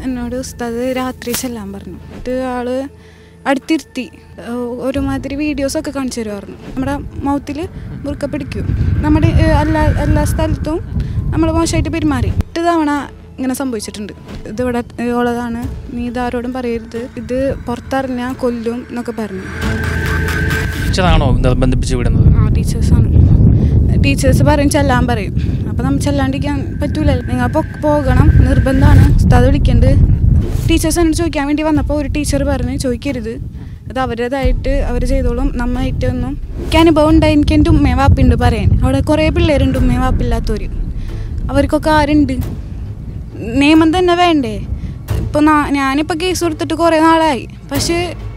എന്നോട് ഉസ്താദ് രാത്രി ചെല്ലാൻ പറഞ്ഞു. ഇത് ആള് അടുത്തിരുത്തി ഒരുമാതിരി വീഡിയോസൊക്കെ കാണിച്ചു തരുമായിരുന്നു. നമ്മുടെ മൗത്തിൽ മുറുക്ക പിടിക്കും. നമ്മുടെ എല്ലാ സ്ഥലത്തും നമ്മൾ മോശമായിട്ട് പെരുമാറി 8 തവണ ഇങ്ങനെ സംഭവിച്ചിട്ടുണ്ട്. ഇതിവിടെ ഉള്ളതാണ്, നീ ഇതാരോടും പറയരുത്, ഇത് പുറത്തറിഞ്ഞാൽ കൊല്ലും എന്നൊക്കെ പറഞ്ഞു. ടീച്ചേഴ്സാണ്. ടീച്ചേഴ്സ് പറയും ചെല്ലാൻ പറയും. അപ്പോൾ നമ്മൾ ചെല്ലാണ്ടിരിക്കാൻ പറ്റൂലല്ലോ. നിങ്ങൾ പോകണം, നിർബന്ധമാണ്, ഉസ്താദ് വിളിക്കേണ്ടത്. ടീച്ചേഴ്സ് എന്നോട് ചോദിക്കാൻ വേണ്ടി വന്നപ്പോൾ ഒരു ടീച്ചർ പറഞ്ഞ് ചോദിക്കരുത്, അത് അവരുടേതായിട്ട് അവർ ചെയ്തോളും, നമ്മായിട്ടൊന്നും. എനിക്ക് അനുഭവം ഉണ്ടായി. എനിക്ക് എൻ്റെ ഉമ്മയും വാപ്പുണ്ട് പറയാൻ. അവിടെ കുറേ പിള്ളേരുണ്ട് ഉമ്മയും വാപ്പില്ലാത്തവർ. അവർക്കൊക്കെ ആരുണ്ട്? നിയമം തന്നെ വേണ്ടേ? ഇപ്പോൾ ഞാനിപ്പോൾ കേസ് കൊടുത്തിട്ട് കുറേ നാളായി. പക്ഷേ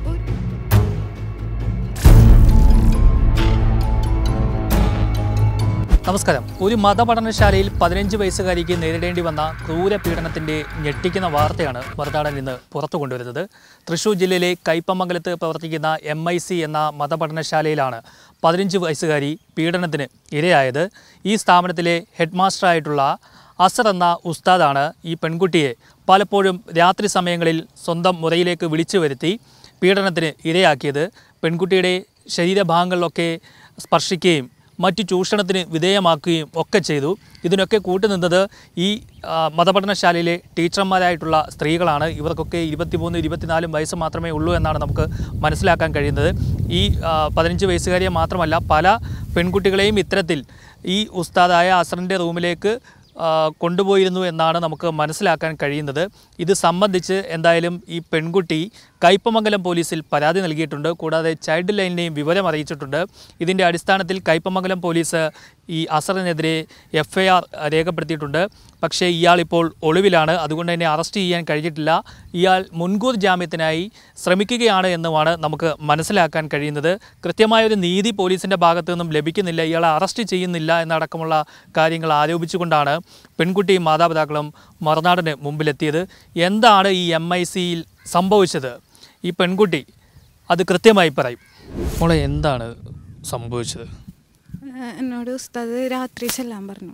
നമസ്കാരം. ഒരു മതപഠനശാലയിൽ 15 വയസ്സുകാരിക്ക് നേരിടേണ്ടി വന്ന ക്രൂര പീഡനത്തിൻ്റെ ഞെട്ടിക്കുന്ന വാർത്തയാണ് മറുനാടൻ ഇന്ന് പുറത്തു കൊണ്ടുവരുന്നത്. തൃശ്ശൂർ ജില്ലയിലെ കയ്പമംഗലത്ത് പ്രവർത്തിക്കുന്ന MIC എന്ന മതപഠനശാലയിലാണ് 15 വയസ്സുകാരി പീഡനത്തിന് ഇരയായത്. ഈ സ്ഥാപനത്തിലെ ഹെഡ് മാസ്റ്ററായിട്ടുള്ള അസർ എന്ന ഉസ്താദാണ് ഈ പെൺകുട്ടിയെ പലപ്പോഴും രാത്രി സമയങ്ങളിൽ സ്വന്തം മുറിയിലേക്ക് വിളിച്ചു വരുത്തി പീഡനത്തിന് ഇരയാക്കിയത്. പെൺകുട്ടിയുടെ ശരീരഭാഗങ്ങളിലൊക്കെ സ്പർശിക്കുകയും മറ്റു ചൂഷണത്തിന് വിധേയമാക്കുകയും ഒക്കെ ചെയ്തു. ഇതിനൊക്കെ കൂട്ടുനിന്നത് ഈ മതപഠനശാലയിലെ ടീച്ചർമാരായിട്ടുള്ള സ്ത്രീകളാണ്. ഇവർക്കൊക്കെ 23-24 വയസ്സ് മാത്രമേ ഉള്ളൂ എന്നാണ് നമുക്ക് മനസ്സിലാക്കാൻ കഴിയുന്നത്. ഈ 15 വയസ്സുകാരിയെ മാത്രമല്ല പല പെൺകുട്ടികളെയും ഇത്തരത്തിൽ ഈ ഉസ്താദായ അസറിൻ്റെ റൂമിലേക്ക് കൊണ്ടുപോയിരുന്നു എന്നാണ് നമുക്ക് മനസ്സിലാക്കാൻ കഴിയുന്നത്. ഇത് സംബന്ധിച്ച് എന്തായാലും ഈ പെൺകുട്ടി കയ്പമംഗലം പോലീസിൽ പരാതി നൽകിയിട്ടുണ്ട്. കൂടാതെ ചൈൽഡ് ലൈനിനെയും വിവരം അറിയിച്ചിട്ടുണ്ട്. ഇതിൻ്റെ അടിസ്ഥാനത്തിൽ കയ്പമംഗലം പോലീസ് ഈ അസറിനെതിരെ FIR രേഖപ്പെടുത്തിയിട്ടുണ്ട്. പക്ഷേ ഇയാളിപ്പോൾ ഒളിവിലാണ്. അതുകൊണ്ട് തന്നെ അറസ്റ്റ് ചെയ്യാൻ കഴിഞ്ഞിട്ടില്ല. ഇയാൾ മുൻകൂർ ജാമ്യത്തിനായി ശ്രമിക്കുകയാണ് എന്നുമാണ് നമുക്ക് മനസ്സിലാക്കാൻ കഴിയുന്നത്. കൃത്യമായൊരു നീതി പോലീസിൻ്റെ ഭാഗത്തു നിന്നും ലഭിക്കുന്നില്ല. ഇയാളെ അറസ്റ്റ് ചെയ്യുന്നില്ല എന്നടക്കമുള്ള കാര്യങ്ങൾ ആരോപിച്ചുകൊണ്ടാണ് പെൺകുട്ടിയും മാതാപിതാക്കളും മറുനാടിന് മുമ്പിലെത്തിയത്. എന്താണ് ഈ MICയിൽ സംഭവിച്ചത്? ഈ പെൺകുട്ടി അത് കൃത്യമായി പറയും. മോളെ, എന്താണ് സംഭവിച്ചത്? എന്നോട് ഉസ്താദ് രാത്രി ചെല്ലാൻ പറഞ്ഞു.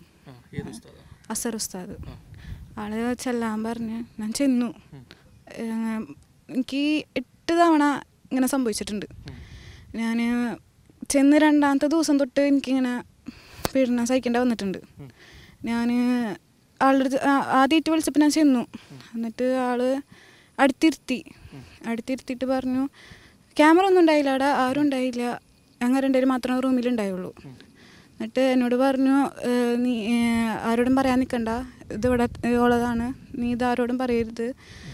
അസർ ഉസ്താദ് ആള് ചെല്ലാൻ പറഞ്ഞ് ഞാൻ ചെന്നു. എനിക്ക് 8 തവണ ഇങ്ങനെ സംഭവിച്ചിട്ടുണ്ട്. ഞാൻ ചെന്ന് 2ാമത്തെ ദിവസം തൊട്ട് എനിക്കിങ്ങനെ പീഡനം സഹിക്കേണ്ട വന്നിട്ടുണ്ട്. ഞാൻ ആളുടെ ആദ്യമായിട്ട് വിളിച്ചപ്പോൾ ഞാൻ ചെന്നു. എന്നിട്ട് ആള് അടുത്തിരുത്തിയിട്ട് പറഞ്ഞു, ക്യാമറ ഒന്നും ഉണ്ടായില്ല, അവിടെ ആരും ഉണ്ടായില്ല, ഞങ്ങൾ 2 പേര് മാത്രമേ റൂമിലുണ്ടായുള്ളൂ. എന്നിട്ട് എന്നോട് പറഞ്ഞു, നീ ആരോടും പറയാൻ നിൽക്കണ്ട, ഇതിവിടെ ഉള്ളതാണ്, നീ ഇതാരോടും പറയരുത്,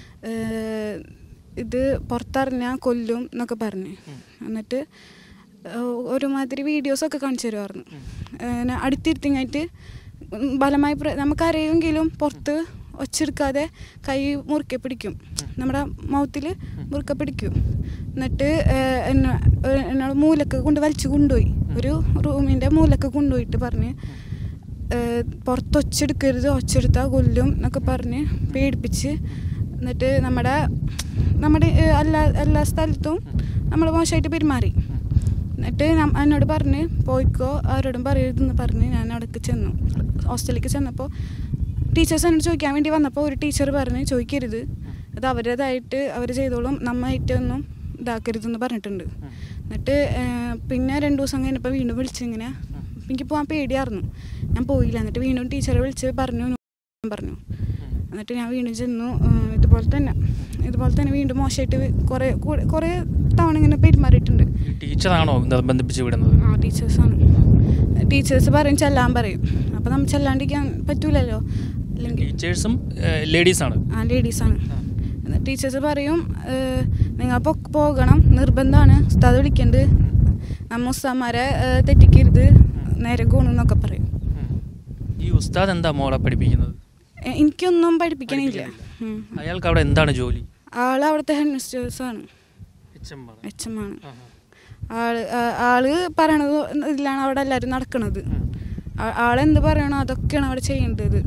ഇത് പുറത്തറിഞ്ഞാൽ കൊല്ലും എന്നൊക്കെ പറഞ്ഞു. എന്നിട്ട് ഒരുമാതിരി വീഡിയോസൊക്കെ കാണിച്ചു തരുമായിരുന്നു. അടുത്തിരുത്തിങ്ങായിട്ട് ബലമായി നമുക്കറിയുമെങ്കിലും പുറത്ത് ഒച്ചെടുക്കാതെ കൈ മുറുക്കെ പിടിക്കും, നമ്മുടെ മൗത്തിൽ മുറുക്കെ പിടിക്കും. എന്നിട്ട് എന്നോട് മൂലക്ക് വലിച്ചു കൊണ്ടുപോയി, ഒരു റൂമിൻ്റെ മൂലക്ക് കൊണ്ടുപോയിട്ട് പറഞ്ഞ് പുറത്ത് ഒച്ചെടുക്കരുത്, ഒച്ചെടുത്താൽ കൊല്ലും എന്നൊക്കെ പറഞ്ഞ് പേടിപ്പിച്ച്. എന്നിട്ട് നമ്മുടെ എല്ലാ സ്ഥലത്തും നമ്മൾ മോശമായിട്ട് പെരുമാറി. എന്നിട്ട് എന്നോട് പറഞ്ഞ് പോയിക്കോ, ആരോടും പറയരുതെന്ന് പറഞ്ഞ് ഞാൻ അവിടേക്ക് ചെന്നു. ഹോസ്റ്റലിലേക്ക് ചെന്നപ്പോൾ ടീച്ചേഴ്സ് എന്നോട് ചോദിക്കാൻ വേണ്ടി വന്നപ്പോൾ ഒരു ടീച്ചർ പറഞ്ഞ് ചോദിക്കരുത്, അത് അവരുടേതായിട്ട് അവർ ചെയ്തോളും, നമ്മായിട്ടൊന്നും ഇതാക്കരുതെന്ന് പറഞ്ഞിട്ടുണ്ട്. എന്നിട്ട് പിന്നെ 2 ദിവസം കഴിഞ്ഞപ്പോൾ വീണ്ടും വിളിച്ചിങ്ങനെ, എനിക്ക് പോകാൻ പേടിയായിരുന്നു, ഞാൻ പോയില്ല. എന്നിട്ട് വീണ്ടും ടീച്ചറെ വിളിച്ച് പറഞ്ഞു. എന്നിട്ട് ഞാൻ വീണ്ടും ചെന്നു. ഇതുപോലെ തന്നെ വീണ്ടും മോശമായിട്ട് കുറേ തവണ ഇങ്ങനെ പെരുമാറിയിട്ടുണ്ട്. ടീച്ചറാണോ നിർബന്ധിപ്പിച്ച് വിടുന്നത്? ടീച്ചേഴ്സാണ്. ടീച്ചേഴ്സ് പറയും ചെല്ലാൻ പറയും. അപ്പോൾ നമ്മൾ ചെല്ലാണ്ടിരിക്കാൻ പറ്റൂലല്ലോ. ടീച്ചേഴ്സും ലേഡീസാണ്? ലേഡീസാണ്. ടീച്ചേഴ്സ് പറയും നിങ്ങൾ പോകണം, നിർബന്ധമാണ്, ഉസ്താദ് വിളിക്കേണ്ടത്, നമ്മ ഉസ്താദ്മാരെ തെറ്റിക്കരുത്, നേരെ ഗുണമെന്നൊക്കെ പറയും. ഈ ഉസ്താദ് എന്താ മോളെ പഠിപ്പിക്കുന്നത്? എനിക്കൊന്നും പഠിപ്പിക്കാനില്ല. അയാൾക്ക് അവിടെ എന്താണ് ജോലി? ആള് അവിടുത്തെ ഹെഡ് മിസ്റ്റേഴ്സാണ്, HM ആണ്. ആള് പറയണത് ഇതിലാണ് അവിടെ എല്ലാവരും നടക്കുന്നത്. ആളെന്ത് പറയണോ അതൊക്കെയാണ് അവിടെ ചെയ്യേണ്ടത്.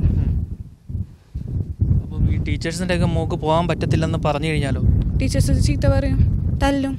അപ്പം ഈ ടീച്ചേഴ്സിൻ്റെ ഒക്കെ മോക്ക് പോകാൻ പറ്റത്തില്ലെന്ന് പറഞ്ഞു കഴിഞ്ഞാലോ? ടീച്ചേഴ്സ് ചീത്ത പറയും, തല്ലും.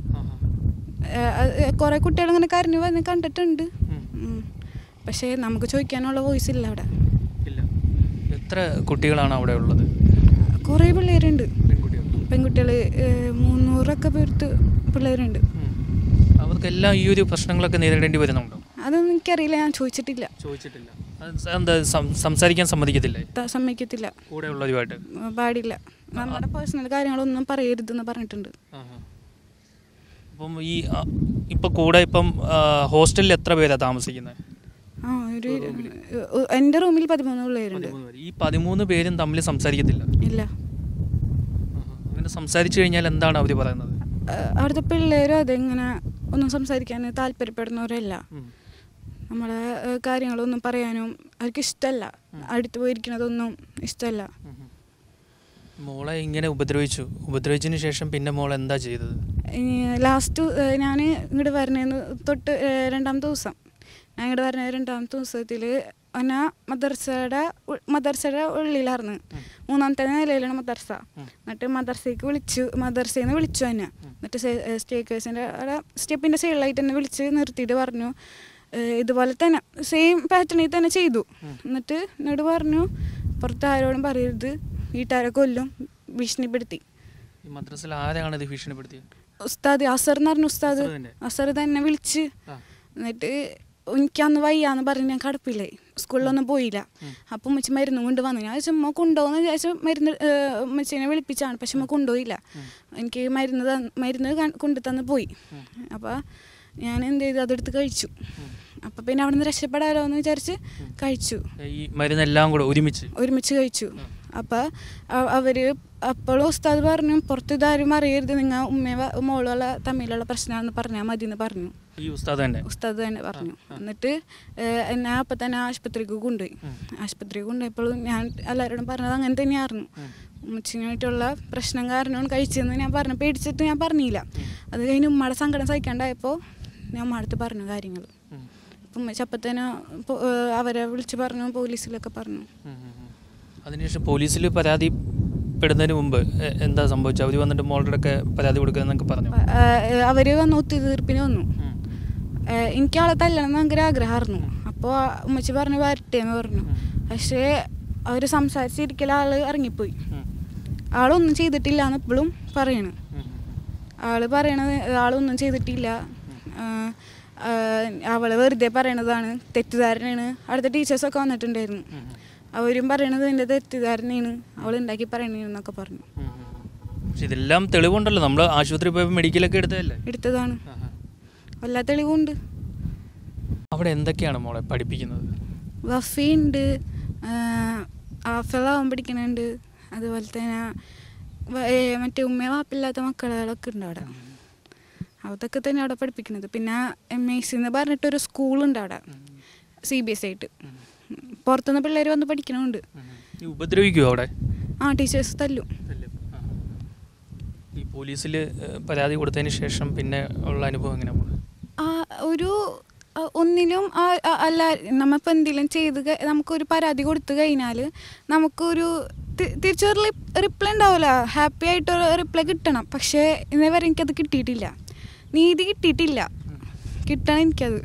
കുറേ കുട്ടികൾ ഇങ്ങനെ കരഞ്ഞു വന്ന് കണ്ടിട്ടുണ്ട്. പക്ഷേ നമുക്ക് ചോദിക്കാനുള്ള വോയിസ് ഇല്ല അവിടെ. എത്ര കുട്ടികളാണ് അവിടെ ഉള്ളത്? കുറേ കുറേ പിള്ളേരുണ്ട്, പെൺകുട്ടികൾ 300 പേർത്ത് പിള്ളേരുണ്ട്. അവർക്കെല്ലാം ഈ ഒരു പ്രശ്നങ്ങളൊക്കെ നേരിടേണ്ടി വരുന്നുണ്ടോ? അതൊന്നും എനിക്കറിയില്ല, ഞാൻ ചോദിച്ചിട്ടില്ല. എന്താ സംസാരിക്കാൻ സമ്മതിക്കത്തില്ല? സമ്മതിക്കത്തില്ല, കൂടെ ഉള്ളവരുമായിട്ട് പാടില്ല. നമ്മുടെ പേഴ്സണൽ കാര്യങ്ങളൊന്നും പറയരുതെന്ന് പറഞ്ഞിട്ടുണ്ട്. അപ്പം ഇപ്പം കൂടെ ഇപ്പം ഹോസ്റ്റലിൽ എത്ര പേരാണ് താമസിക്കുന്നത്? എൻ്റെ റൂമിൽ 13 പിള്ളേരുണ്ട്. ഈ 13 പേരും തമ്മിൽ സംസാരിക്കത്തില്ല? ഇല്ല. അങ്ങനെ സംസാരിച്ചു കഴിഞ്ഞാൽ എന്താണ് അവർ പറയുന്നത്? അവിടുത്തെ പിള്ളേരും അതെങ്ങനെ ഒന്നും സംസാരിക്കാൻ താല്പര്യപ്പെടുന്നവരല്ല. നമ്മളെ കാര്യങ്ങളൊന്നും പറയാനും അവർക്ക് ഇഷ്ടമല്ല, അടുത്ത് പോയിരിക്കുന്നതൊന്നും ഇഷ്ടമല്ല. മോളെ ഇങ്ങനെ ഉപദ്രവിച്ചതിന് ശേഷം പിന്നെ മോൾ എന്താ ചെയ്തത്? ലാസ്റ്റ് ഞാൻ ഇങ്ങോട്ട് വരുന്നതിന് തൊട്ട് 2ാമത്തെ ദിവസം, ഞാൻ ഇങ്ങോട്ട് വരുന്ന 2ാമത്തെ ദിവസത്തിൽ എന്നാ മദർസയുടെ ഉള്ളിലായിരുന്നു. 3ാമത്തെ നിലയിലാണ് മദർസ. എന്നിട്ട് മദർസയിൽ നിന്ന് വിളിച്ചു എന്നെ. എന്നിട്ട് സ്റ്റേക്കേഴ്സിൻ്റെ സ്റ്റെപ്പിൻ്റെ സൈഡിലായിട്ട് എന്നെ വിളിച്ച് നിർത്തിയിട്ട് പറഞ്ഞു, ഇതുപോലെ തന്നെ സെയിം പാറ്റേണിൽ തന്നെ ചെയ്തു. എന്നിട്ട് എന്നോട് പറഞ്ഞു, പുറത്ത് ആരോടും പറയരുത്, വീട്ടുകാരെ കൊല്ലും, ഭീഷണിപ്പെടുത്തി. മദ്രസയിൽ ആരാണ് ഇത് ഭീഷണിപ്പെടുത്തിയത്? ഉസ്താദ് അസർ എന്ന് പറഞ്ഞു. ഉസ്താദ് അസർ തന്നെ വിളിച്ച്, എന്നിട്ട് എനിക്കന്ന് വയ്യാന്ന് പറഞ്ഞ് ഞാൻ കടപ്പില്ലേ, സ്കൂളിലൊന്നും പോയില്ല. അപ്പം ഉമ്മച്ചി മരുന്ന് കൊണ്ട് വന്നു. ഞാൻ ചുമ്മാ കൊണ്ടുപോകുന്ന വിചാരിച്ചു ഉമ്മച്ചീനെ വിളിപ്പിച്ചാണ്, പക്ഷെ ഉമ്മ കൊണ്ടുപോയില്ല. എനിക്ക് മരുന്ന് കൊണ്ടു തന്ന് പോയി. അപ്പോൾ ഞാൻ എന്ത് ചെയ്തു, അതെടുത്ത് കഴിച്ചു. അപ്പം പിന്നെ അവിടെ നിന്ന് രക്ഷപ്പെടാലോ എന്ന് വിചാരിച്ച് കഴിച്ചു. ഈ മരുന്നെല്ലാം കൂടെ ഒരുമിച്ച് കഴിച്ചു. അപ്പം അപ്പോഴും ഉസ്താദ് പറഞ്ഞു, പുറത്ത് ഇതാരും അറിയരുത്, നിങ്ങൾ മോളുള്ള തമ്മിലുള്ള പ്രശ്നമാണെന്ന് പറഞ്ഞാൽ മതി എന്ന് പറഞ്ഞു. ഉസ്താദ് തന്നെ പറഞ്ഞു. എന്നിട്ട് എന്നെ അപ്പം തന്നെ ആശുപത്രിക്ക് കൊണ്ടുപോയപ്പോഴും ഞാൻ എല്ലാവരോടും പറഞ്ഞത് അങ്ങനെ തന്നെയായിരുന്നു. ഉമ്മച്ചിനായിട്ടുള്ള പ്രശ്നം കാരണമാണ് കഴിച്ചതെന്ന് ഞാൻ പറഞ്ഞു. പേടിച്ചിട്ട് ഞാൻ പറഞ്ഞില്ല. അത് കഴിഞ്ഞ് ഉമ്മയുടെ സങ്കടം സഹിക്കാണ്ടായപ്പോൾ ഞാൻ ഉമ്മടുത്ത് പറഞ്ഞു കാര്യങ്ങൾ. അപ്പം ഉമ്മച്ചി അപ്പം തന്നെ അവരെ വിളിച്ച് പറഞ്ഞു, പോലീസിലൊക്കെ പറഞ്ഞു. അതിനുശേഷം പോലീസിൽ പരാതിപ്പെടുന്നതിന് മുമ്പ് എന്താ സംഭവിച്ചത്? അവർ വന്നിട്ട് മോളുടെയൊക്കെ പരാതി കൊടുക്കുന്നതൊക്കെ പറഞ്ഞു. അവർ വന്ന് ഒത്തുതീർപ്പിന് വന്നു. എനിക്ക് ആളെ തല്ലണം എന്ന് ഭയങ്കര ആഗ്രഹമായിരുന്നു. അപ്പോൾ ഉമ്മച്ചി പറഞ്ഞു വരട്ടെ എന്ന് പറഞ്ഞു. പക്ഷേ അവർ സംസാരിച്ചിരിക്കൽ ആൾ ഇറങ്ങിപ്പോയി. ആളൊന്നും ചെയ്തിട്ടില്ല എന്ന് ഇപ്പോഴും പറയണ്. ആളൊന്നും ചെയ്തിട്ടില്ല, അവള് വെറുതെ പറയണതാണ്, തെറ്റിദ്ധാരണയാണ്. അടുത്ത ടീച്ചേഴ്സൊക്കെ വന്നിട്ടുണ്ടായിരുന്നു, അവരും പറയണത് എൻ്റെ തെറ്റിദ്ധാരണയാണ്, അവൾ ഉണ്ടാക്കി പറയണെന്നൊക്കെ പറഞ്ഞു. ഇതെല്ലാം തെളിവുണ്ടല്ലോ, നമ്മൾ ആശുപത്രി പോയപ്പോൾ മെഡിക്കലൊക്കെ എടുത്തതാണ്, എല്ലാ തെളിവുണ്ട്. അവിടെ എന്തൊക്കെയാണ് മോളെ പഠിപ്പിക്കുന്നത്? വഫിയുണ്ട്, ആഫലാവും പഠിക്കുന്നുണ്ട്, അതുപോലെ തന്നെ മറ്റേ ഉമ്മ വാപ്പില്ലാത്ത മക്കളൊക്കെ ഉണ്ട് അവിടെ. അതൊക്കെ തന്നെ അവിടെ പഠിപ്പിക്കുന്നത്. പിന്നെ MIC എന്ന് പറഞ്ഞിട്ടൊരു സ്കൂളുണ്ട് അവിടെ, CBSE ആയിട്ട്. പുറത്തുനിന്ന് പിള്ളേർ വന്ന് പഠിക്കണമുണ്ട്. ഉപദ്രവിക്കുമോ അവിടെ? ടീച്ചേഴ്സ് തല്ലും. ഈ പോലീസിൽ പരാതി കൊടുത്തതിന് ശേഷം പിന്നെ ഉള്ള അനുഭവം എങ്ങനെ? ഒന്നിലും അല്ല, നമ്മളിപ്പോൾ എന്തെങ്കിലും നമുക്കൊരു പരാതി കൊടുത്തു കഴിഞ്ഞാൽ നമുക്കൊരു തിരിച്ചൊരു റിപ്ലൈ ഉണ്ടാവില്ല, ഹാപ്പി ആയിട്ടൊരു റിപ്ലൈ കിട്ടണം. പക്ഷേ ഇന്നേ വരെ എനിക്കത് കിട്ടിയിട്ടില്ല, നീതി കിട്ടിയിട്ടില്ല. കിട്ടണം എനിക്കത്.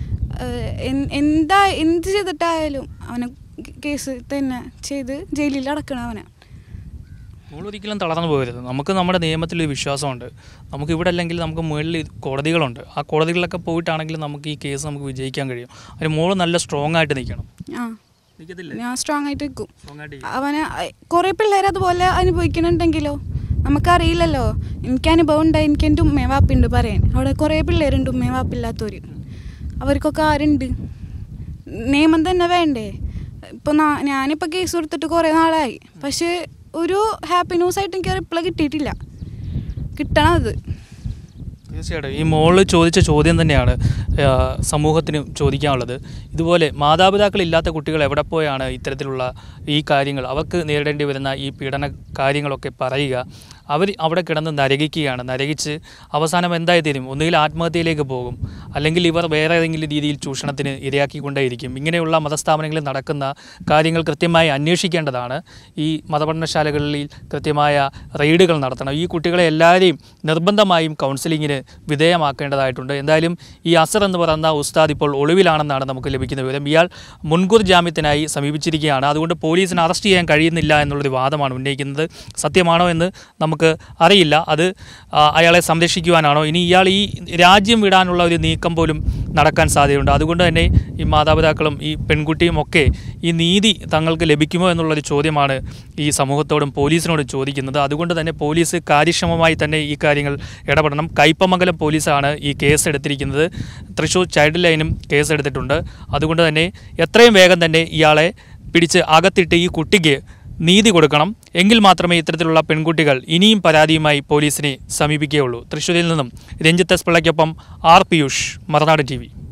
എന്ത് ചെയ്തിട്ടായാലും അവനെ കേസ് തന്നെ ചെയ്ത് ജയിലിൽ അടക്കണം അവനെ. ഒരിക്കലും തളർന്നു പോകരുത്. നമുക്ക് നമ്മുടെ നിയമത്തിലൊരു വിശ്വാസമുണ്ട്. നമുക്ക് ഇവിടെ അല്ലെങ്കിൽ നമുക്ക് മുകളിൽ കോടതികളുണ്ട്. ആ കോടതികളിലൊക്കെ പോയിട്ടാണെങ്കിൽ നമുക്ക് ഈ കേസ് നമുക്ക് വിജയിക്കാൻ കഴിയും. അതിന് മോള് നല്ല സ്ട്രോങ് ആയിട്ട് നിൽക്കണം. ഞാൻ സ്ട്രോങ് ആയിട്ട് നിൽക്കും. അവനെ കുറേ പിള്ളേർ അതുപോലെ അനുഭവിക്കുന്നുണ്ടെങ്കിലോ നമുക്കറിയില്ലല്ലോ. എനിക്ക് അനുഭവം ഉണ്ട്, എനിക്ക് എൻ്റെ ഉമ്മയും വാപ്പുണ്ട് പറയാൻ. അവിടെ കുറേ പിള്ളേരുണ്ട് ഉമ്മയും വാപ്പില്ലാത്തവർ. അവർക്കൊക്കെ ആരുണ്ട്? നിയമം തന്നെ വേണ്ടേ? ഇപ്പോൾ ഞാനിപ്പോൾ കേസ് കൊടുത്തിട്ട് കുറേ നാളായി, പക്ഷേ ഒരു ഹാപ്പി ന്യൂസ് ആയിട്ട് എനിക്ക് റിപ്ലൈ കിട്ടിയിട്ടില്ല. കിട്ടണം അത്. തീർച്ചയായിട്ടും ഈ മോള് ചോദിച്ച ചോദ്യം തന്നെയാണ് സമൂഹത്തിന് ചോദിക്കാനുള്ളത്. ഇതുപോലെ മാതാപിതാക്കളില്ലാത്ത കുട്ടികൾ എവിടെ പോയാണ് ഇത്തരത്തിലുള്ള ഈ കാര്യങ്ങൾ അവർക്ക് നേരിടേണ്ടി വരുന്ന ഈ പീഡന കാര്യങ്ങളൊക്കെ പറയുക, അവർ അവിടെ കിടന്ന് നരകിക്കുകയാണ്. നരകിച്ച് അവസാനം എന്തായി തീരും? ഒന്നുകിൽ ആത്മഹത്യയിലേക്ക് പോകും, അല്ലെങ്കിൽ ഇവർ വേറെ ഏതെങ്കിലും രീതിയിൽ ചൂഷണത്തിന് ഇരയാക്കിക്കൊണ്ടേയിരിക്കും. ഇങ്ങനെയുള്ള മതസ്ഥാപനങ്ങളിൽ നടക്കുന്ന കാര്യങ്ങൾ കൃത്യമായി അന്വേഷിക്കേണ്ടതാണ്. ഈ മതപഠനശാലകളിൽ കൃത്യമായ റെയ്ഡുകൾ നടത്തണം. ഈ കുട്ടികളെ എല്ലാവരെയും നിർബന്ധമായും കൗൺസിലിങ്ങിന് വിധേയമാക്കേണ്ടതായിട്ടുണ്ട്. എന്തായാലും ഈ അസർ എന്ന് പറയുന്ന ഉസ്താദ് ഇപ്പോൾ ഒളിവിലാണെന്നാണ് നമുക്ക് ലഭിക്കുന്ന വിവരം. ഇയാൾ മുൻകൂർ ജാമ്യത്തിനായി സമീപിച്ചിരിക്കുകയാണ്. അതുകൊണ്ട് പോലീസിന് അറസ്റ്റ് ചെയ്യാൻ കഴിയുന്നില്ല എന്നുള്ളൊരു വാദമാണ് ഉന്നയിക്കുന്നത്. സത്യമാണോ എന്ന് നമുക്ക് അറിയില്ല. അത് അയാളെ സംരക്ഷിക്കുവാനാണോ, ഇനി ഇയാൾ ഈ രാജ്യം വിടാനുള്ള ഒരു നീക്കം പോലും നടക്കാൻ സാധ്യതയുണ്ട്. അതുകൊണ്ട് തന്നെ ഈ മാതാപിതാക്കളും ഈ പെൺകുട്ടിയും ഒക്കെ ഈ നീതി തങ്ങൾക്ക് ലഭിക്കുമോ എന്നുള്ളൊരു ചോദ്യമാണ് ഈ സമൂഹത്തോടും പോലീസിനോടും ചോദിക്കുന്നത്. അതുകൊണ്ട് തന്നെ പോലീസ് കാര്യക്ഷമമായി തന്നെ ഈ കാര്യങ്ങൾ ഇടപെടണം. കയ്പമംഗലം പോലീസാണ് ഈ കേസ് എടുത്തിരിക്കുന്നത്. തൃശ്ശൂർ ചൈൽഡ് ലൈനും കേസ് എടുത്തിട്ടുണ്ട്. അതുകൊണ്ട് തന്നെ എത്രയും വേഗം തന്നെ ഇയാളെ പിടിച്ച് അകത്തിട്ട് ഈ കുട്ടിക്ക് നീതി കൊടുക്കണം. എങ്കിൽ മാത്രമേ ഇത്തരത്തിലുള്ള പെൺകുട്ടികൾ ഇനിയും പരാതിയുമായി പോലീസിനെ സമീപിക്കുകയുള്ളൂ. തൃശ്ശൂരിൽ നിന്നും രഞ്ജിത്ത് എസ് പിള്ളയ്ക്കൊപ്പം ആർ പിയൂഷ്, മറുനാട് TV.